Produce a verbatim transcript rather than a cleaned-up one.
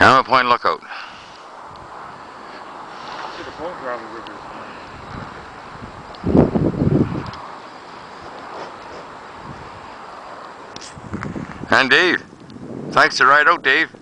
Hammer Point Lookout. See the phone travel with And Dave. Thanks to ride out, Dave.